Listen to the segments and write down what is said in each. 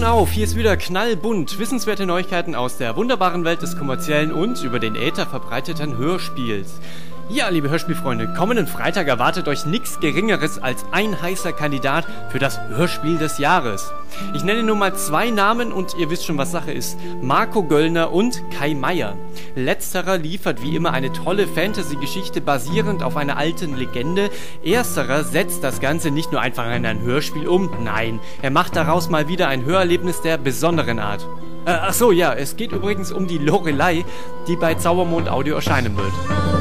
Ohren auf, hier ist wieder knallbunt, wissenswerte Neuigkeiten aus der wunderbaren Welt des kommerziellen und über den Äther verbreiteten Hörspiels. Ja, liebe Hörspielfreunde, kommenden Freitag erwartet euch nichts Geringeres als ein heißer Kandidat für das Hörspiel des Jahres. Ich nenne nur mal 2 Namen und ihr wisst schon, was Sache ist. Marco Göllner und Kai Meier. Letzterer liefert wie immer eine tolle Fantasy-Geschichte basierend auf einer alten Legende. Ersterer setzt das Ganze nicht nur einfach in ein Hörspiel um, nein, er macht daraus mal wieder ein Hörerlebnis der besonderen Art. Achso, ja, es geht übrigens um die Lorelei, die bei Zaubermond Audio erscheinen wird.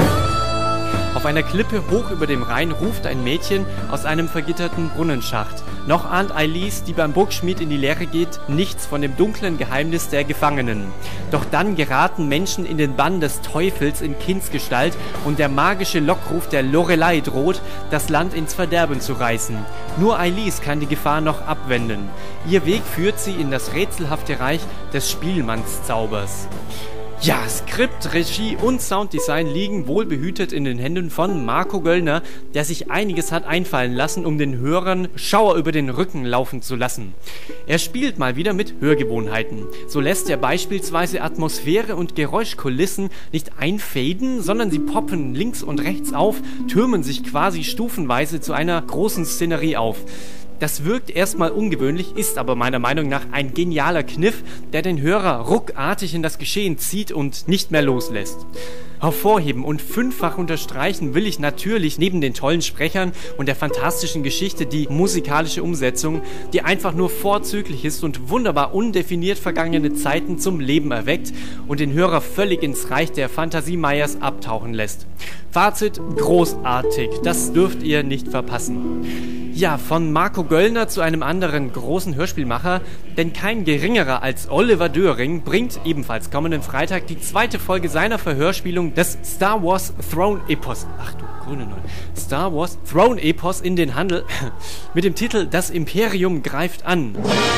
Auf einer Klippe hoch über dem Rhein ruft ein Mädchen aus einem vergitterten Brunnenschacht. Noch ahnt Eilis, die beim Burgschmied in die Lehre geht, nichts von dem dunklen Geheimnis der Gefangenen. Doch dann geraten Menschen in den Bann des Teufels in Kindsgestalt und der magische Lockruf der Lorelei droht, das Land ins Verderben zu reißen. Nur Eilis kann die Gefahr noch abwenden. Ihr Weg führt sie in das rätselhafte Reich des Spielmannszaubers. Ja, Skript, Regie und Sounddesign liegen wohlbehütet in den Händen von Marco Göllner, der sich einiges hat einfallen lassen, um den Hörern Schauer über den Rücken laufen zu lassen. Er spielt mal wieder mit Hörgewohnheiten. So lässt er beispielsweise Atmosphäre und Geräuschkulissen nicht einfaden, sondern sie poppen links und rechts auf, türmen sich quasi stufenweise zu einer großen Szenerie auf. Das wirkt erstmal ungewöhnlich, ist aber meiner Meinung nach ein genialer Kniff, der den Hörer ruckartig in das Geschehen zieht und nicht mehr loslässt. Hervorheben und 5-fach unterstreichen will ich natürlich neben den tollen Sprechern und der fantastischen Geschichte die musikalische Umsetzung, die einfach nur vorzüglich ist und wunderbar undefiniert vergangene Zeiten zum Leben erweckt und den Hörer völlig ins Reich der Fantasie-Meyers abtauchen lässt. Fazit: großartig, das dürft ihr nicht verpassen. Ja, von Marco Göllner zu einem anderen großen Hörspielmacher, denn kein geringerer als Oliver Döring bringt ebenfalls kommenden Freitag die 2. Folge seiner Verhörspielung des Star Wars Throne Epos, ach du grüne Neun, Star Wars Throne Epos in den Handel mit dem Titel Das Imperium greift an.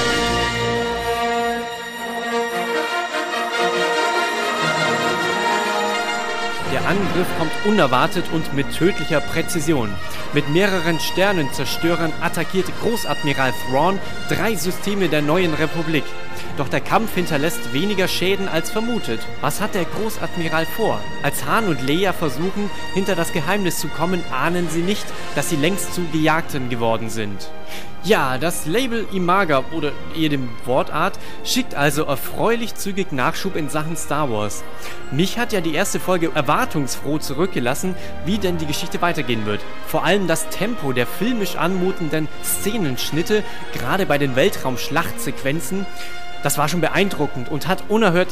Der Angriff kommt unerwartet und mit tödlicher Präzision. Mit mehreren Sternenzerstörern attackiert Großadmiral Thrawn 3 Systeme der neuen Republik. Doch der Kampf hinterlässt weniger Schäden als vermutet. Was hat der Großadmiral vor? Als Han und Leia versuchen, hinter das Geheimnis zu kommen, ahnen sie nicht, dass sie längst zu Gejagten geworden sind. Ja, das Label Imaga oder jedem Wortart schickt also erfreulich zügig Nachschub in Sachen Star Wars. Mich hat ja die erste Folge erwartungsfroh zurückgelassen, wie denn die Geschichte weitergehen wird. Vor allem das Tempo der filmisch anmutenden Szenenschnitte, gerade bei den Weltraumschlachtsequenzen, das war schon beeindruckend und hat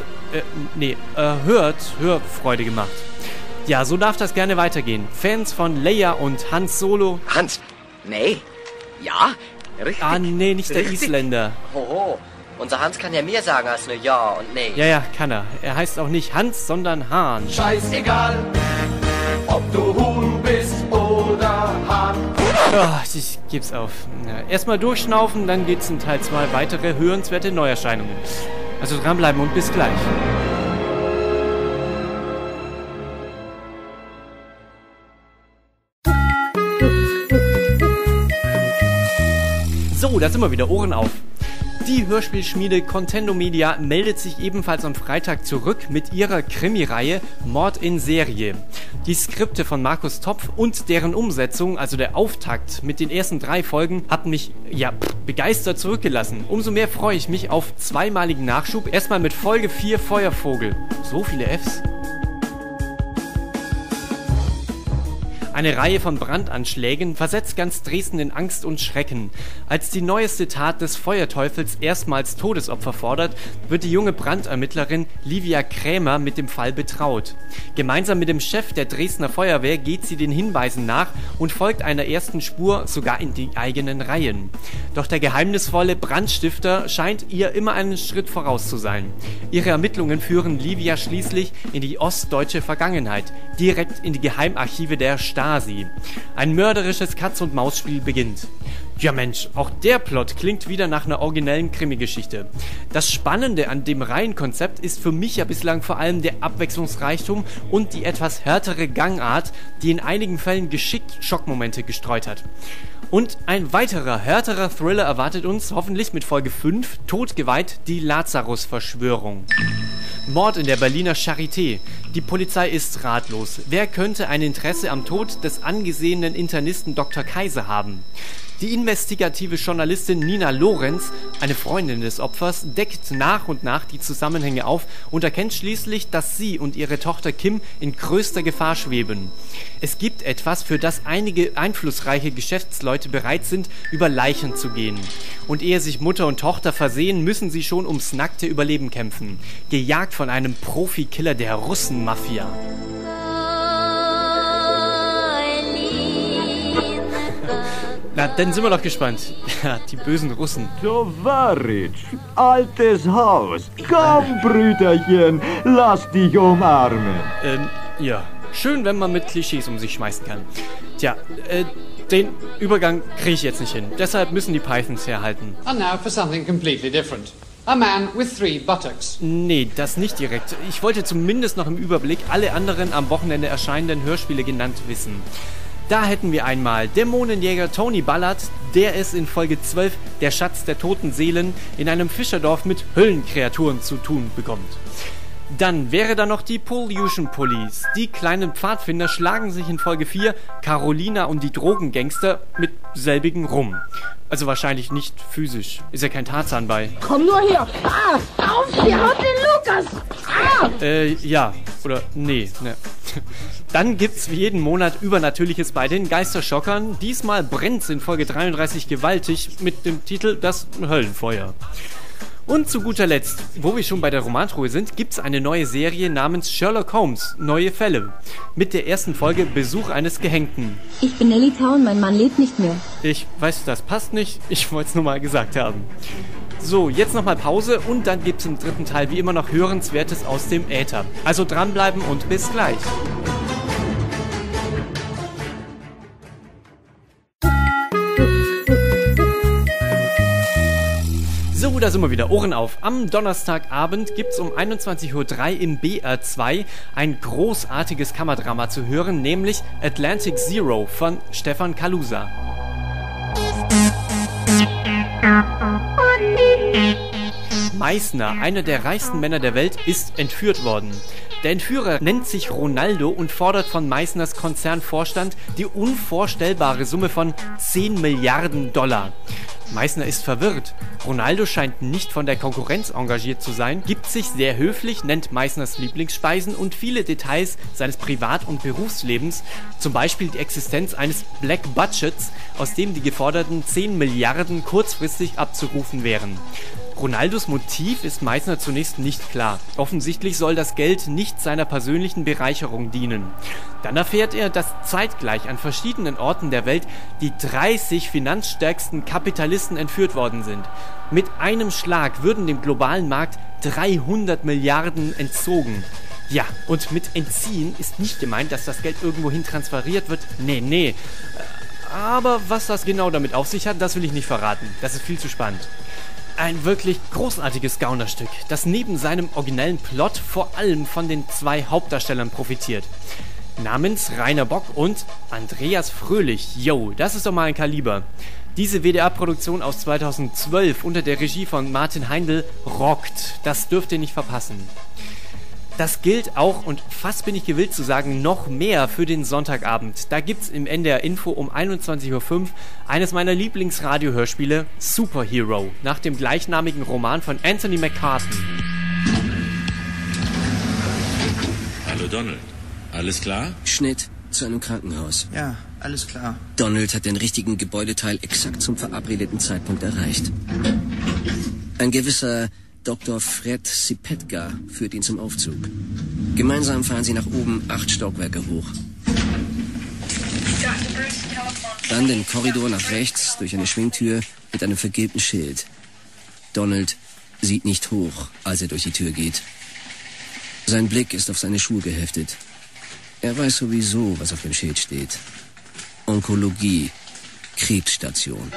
Hörfreude gemacht. Ja, so darf das gerne weitergehen. Fans von Leia und Hans Solo... Hans? Nee? Ja? Richtig. Ah, nee, nicht der Richtig. Isländer. Hoho. Unser Hans kann ja mehr sagen als nur Ja und Nee. Ja, kann er. Er heißt auch nicht Hans, sondern Hahn. Scheißegal, ob du Huhn bist oder Hahn. Oh, ich geb's auf. Ja, erstmal durchschnaufen, dann geht's in Teil 2 weitere hörenswerte Neuerscheinungen. Also dranbleiben und bis gleich. So, da sind wir wieder, Ohren auf. Die Hörspielschmiede Contendo Media meldet sich ebenfalls am Freitag zurück mit ihrer Krimireihe Mord in Serie. Die Skripte von Markus Topf und deren Umsetzung, also der Auftakt mit den ersten 3 Folgen, hat mich begeistert zurückgelassen. Umso mehr freue ich mich auf zweimaligen Nachschub. Erstmal mit Folge 4 Feuervogel. So viele Fs. Eine Reihe von Brandanschlägen versetzt ganz Dresden in Angst und Schrecken. Als die neueste Tat des Feuerteufels erstmals Todesopfer fordert, wird die junge Brandermittlerin Livia Krämer mit dem Fall betraut. Gemeinsam mit dem Chef der Dresdner Feuerwehr geht sie den Hinweisen nach und folgt einer ersten Spur sogar in die eigenen Reihen. Doch der geheimnisvolle Brandstifter scheint ihr immer einen Schritt voraus zu sein. Ihre Ermittlungen führen Livia schließlich in die ostdeutsche Vergangenheit, direkt in die Geheimarchive der Stasi. Stasi. Ein mörderisches Katz-und-Maus-Spiel beginnt. Ja Mensch, auch der Plot klingt wieder nach einer originellen Krimi-Geschichte. Das Spannende an dem Reihenkonzept ist für mich ja bislang vor allem der Abwechslungsreichtum und die etwas härtere Gangart, die in einigen Fällen geschickt Schockmomente gestreut hat. Und ein weiterer, härterer Thriller erwartet uns, hoffentlich mit Folge 5, Todgeweiht, die Lazarus-Verschwörung. Mord in der Berliner Charité. Die Polizei ist ratlos. Wer könnte ein Interesse am Tod des angesehenen Internisten Dr. Kaiser haben? Die investigative Journalistin Nina Lorenz, eine Freundin des Opfers, deckt nach und nach die Zusammenhänge auf und erkennt schließlich, dass sie und ihre Tochter Kim in größter Gefahr schweben. Es gibt etwas, für das einige einflussreiche Geschäftsleute bereit sind, über Leichen zu gehen. Und ehe sich Mutter und Tochter versehen, müssen sie schon ums nackte Überleben kämpfen. Gejagt von einem Profikiller der Russenmafia. Na, dann sind wir doch gespannt. Ja, die bösen Russen. Tovaritsch, altes Haus. Komm, Brüderchen, lass dich umarmen. Ja. Schön, wenn man mit Klischees um sich schmeißen kann. Tja, den Übergang kriege ich jetzt nicht hin. Deshalb müssen die Pythons herhalten. And now for something completely different. A man with 3 buttocks. Nee, das nicht direkt. Ich wollte zumindest noch im Überblick alle anderen am Wochenende erscheinenden Hörspiele genannt wissen. Da hätten wir einmal Dämonenjäger Tony Ballard, der es in Folge 12, der Schatz der toten Seelen, in einem Fischerdorf mit Höllenkreaturen zu tun bekommt. Dann wäre da noch die Pollution Police. Die kleinen Pfadfinder schlagen sich in Folge 4 Carolina und die Drogengangster mit selbigen rum. Also wahrscheinlich nicht physisch. Ist ja kein Tarzan bei. Komm nur her! Ah! Auf! Sie haut den Lukas! Ah! Ja. Oder nee. Ne. Dann gibt's wie jeden Monat Übernatürliches bei den Geisterschockern. Diesmal brennt's in Folge 33 gewaltig mit dem Titel Das Höllenfeuer. Und zu guter Letzt, wo wir schon bei der Romantruhe sind, gibt's eine neue Serie namens Sherlock Holmes, Neue Fälle. Mit der ersten Folge Besuch eines Gehängten. Ich bin Nelly Town, mein Mann lebt nicht mehr. Ich weiß, das passt nicht, ich wollte es nur mal gesagt haben. So, jetzt nochmal Pause und dann gibt's im dritten Teil wie immer noch Hörenswertes aus dem Äther. Also dranbleiben und bis gleich. So, da sind wir wieder. Ohren auf. Am Donnerstagabend gibt's um 21:03 Uhr im BR2 ein großartiges Kammerdrama zu hören, nämlich Atlantic Zero von Stefan Kalusa. Meissner, einer der reichsten Männer der Welt, ist entführt worden. Der Entführer nennt sich Ronaldo und fordert von Meissners Konzernvorstand die unvorstellbare Summe von 10 Milliarden $. Meissner ist verwirrt. Ronaldo scheint nicht von der Konkurrenz engagiert zu sein, gibt sich sehr höflich, nennt Meissners Lieblingsspeisen und viele Details seines Privat- und Berufslebens, zum Beispiel die Existenz eines Black Budgets, aus dem die geforderten 10 Milliarden kurzfristig abzurufen wären. Ronaldos Motiv ist Meissner zunächst nicht klar. Offensichtlich soll das Geld nicht seiner persönlichen Bereicherung dienen. Dann erfährt er, dass zeitgleich an verschiedenen Orten der Welt die 30 finanzstärksten Kapitalisten entführt worden sind. Mit einem Schlag würden dem globalen Markt 300 Milliarden entzogen. Ja, und mit entziehen ist nicht gemeint, dass das Geld irgendwohin transferiert wird. Nee. Aber was das genau damit auf sich hat, das will ich nicht verraten. Das ist viel zu spannend. Ein wirklich großartiges Gaunerstück, das neben seinem originellen Plot vor allem von den 2 Hauptdarstellern profitiert. Namens Rainer Bock und Andreas Fröhlich. Yo, das ist doch mal ein Kaliber. Diese WDR-Produktion aus 2012 unter der Regie von Martin Heindl rockt. Das dürft ihr nicht verpassen. Das gilt auch, und fast bin ich gewillt zu sagen, noch mehr für den Sonntagabend. Da gibt's im NDR Info um 21:05 Uhr eines meiner Lieblingsradiohörspiele, Superhero, nach dem gleichnamigen Roman von Anthony McCarten. Hallo Donald, alles klar? Schnitt zu einem Krankenhaus. Ja, alles klar. Donald hat den richtigen Gebäudeteil exakt zum verabredeten Zeitpunkt erreicht. Ein gewisser Dr. Fred Sipetka führt ihn zum Aufzug. Gemeinsam fahren sie nach oben 8 Stockwerke hoch. Dann den Korridor nach rechts durch eine Schwingtür mit einem vergilbten Schild. Donald sieht nicht hoch, als er durch die Tür geht. Sein Blick ist auf seine Schuhe geheftet. Er weiß sowieso, was auf dem Schild steht. Onkologie, Krebsstation.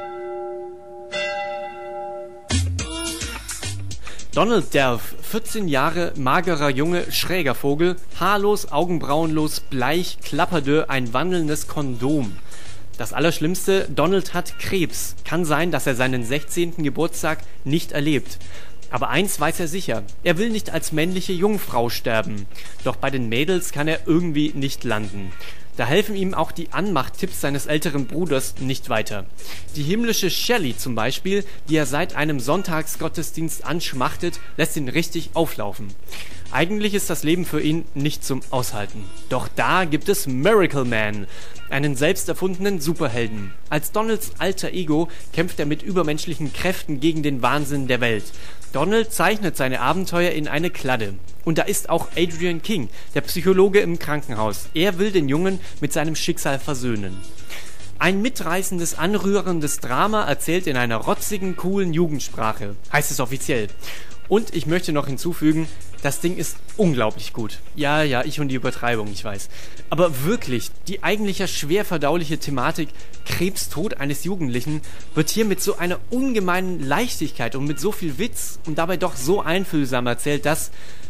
Donald Delf, 14 Jahre, magerer Junge, schräger Vogel, haarlos, augenbrauenlos, bleich, klapperdürr, ein wandelndes Kondom. Das Allerschlimmste, Donald hat Krebs. Kann sein, dass er seinen 16. Geburtstag nicht erlebt. Aber eins weiß er sicher, er will nicht als männliche Jungfrau sterben. Doch bei den Mädels kann er irgendwie nicht landen. Da helfen ihm auch die Anmachttipps seines älteren Bruders nicht weiter. Die himmlische Shelley zum Beispiel, die er seit einem Sonntagsgottesdienst anschmachtet, lässt ihn richtig auflaufen. Eigentlich ist das Leben für ihn nicht zum Aushalten. Doch da gibt es Miracle Man, einen selbst erfundenen Superhelden. Als Donalds alter Ego kämpft er mit übermenschlichen Kräften gegen den Wahnsinn der Welt. Donald zeichnet seine Abenteuer in eine Kladde. Und da ist auch Adrian King, der Psychologe im Krankenhaus. Er will den Jungen mit seinem Schicksal versöhnen. Ein mitreißendes, anrührendes Drama erzählt in einer rotzigen, coolen Jugendsprache, heißt es offiziell. Und ich möchte noch hinzufügen, das Ding ist unglaublich gut. Ja, ich und die Übertreibung, ich weiß. Aber wirklich, die eigentlich ja schwer verdauliche Thematik Krebstod eines Jugendlichen wird hier mit so einer ungemeinen Leichtigkeit und mit so viel Witz und dabei doch so einfühlsam erzählt, dass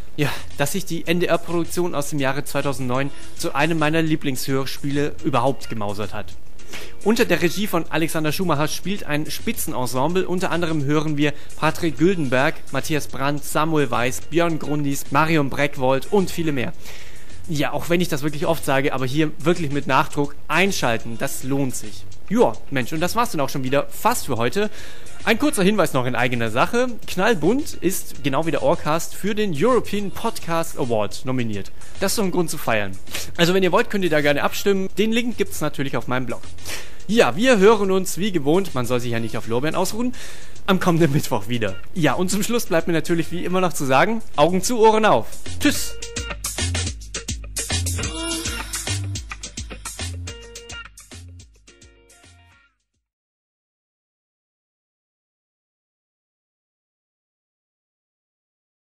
sich die NDR-Produktion aus dem Jahre 2009 zu einem meiner Lieblingshörspiele überhaupt gemausert hat. Unter der Regie von Alexander Schumacher spielt ein Spitzenensemble. Unter anderem hören wir Patrick Güldenberg, Matthias Brandt, Samuel Weiß, Björn Grundis, Marion Breckwold und viele mehr. Ja, auch wenn ich das wirklich oft sage, aber hier wirklich mit Nachdruck einschalten, das lohnt sich. Ja, Mensch, und das war's dann auch schon wieder fast für heute. Ein kurzer Hinweis noch in eigener Sache. Knallbunt ist, genau wie der Orcast, für den European Podcast Award nominiert. Das ist doch ein Grund zu feiern. Also wenn ihr wollt, könnt ihr da gerne abstimmen. Den Link gibt's natürlich auf meinem Blog. Ja, wir hören uns wie gewohnt, man soll sich ja nicht auf Lorbeeren ausruhen, am kommenden Mittwoch wieder. Ja, und zum Schluss bleibt mir natürlich wie immer noch zu sagen, Augen zu, Ohren auf. Tschüss!